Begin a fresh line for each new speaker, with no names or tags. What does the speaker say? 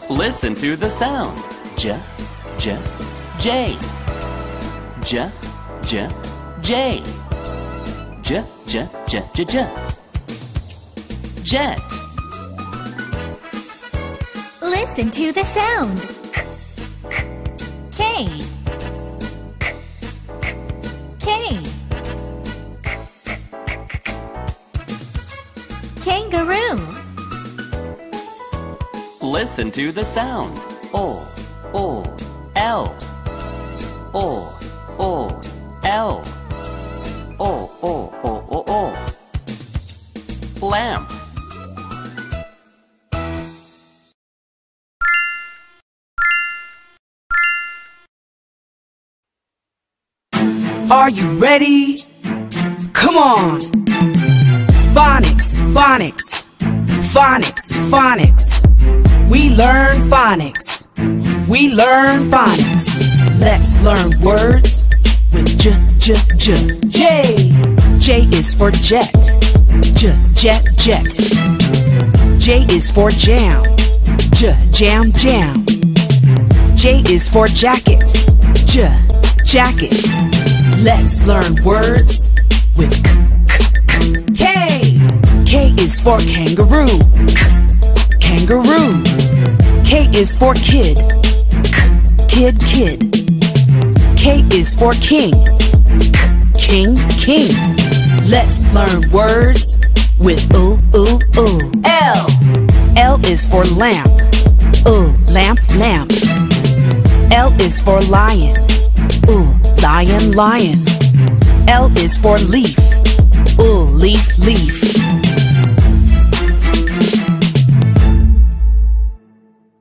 Listen to the sound. J, J, J. J, J, J. J, J, J, J, J. Jet.
Listen to the sound. K, K. Kangaroo.
Listen to the sound. O, O, L. O, O, L. O, O, O, O, O. Lamp.
Are you ready? Come on! Phonics, phonics, phonics, phonics. We learn phonics. We learn phonics. Let's learn words with J, J, J. J. J is for jet. J, jet, jet. J is for jam. J, jam, jam. J is for jacket. J, jacket. Let's learn words with K, K, K. K is for kangaroo. K, kangaroo. K is for kid. K, kid, kid. K is for king. K, king, king. Let's learn words with oo, oo, oo. L. L is for lamp. Lamp, lamp. L is for lion. Lion, lion. L is for leaf. Leaf, leaf.